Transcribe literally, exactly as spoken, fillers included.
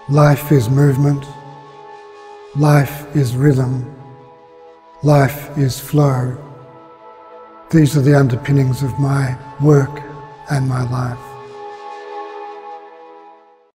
Life is movement. Life is rhythm. Life is flow. These are the underpinnings of my work and my life.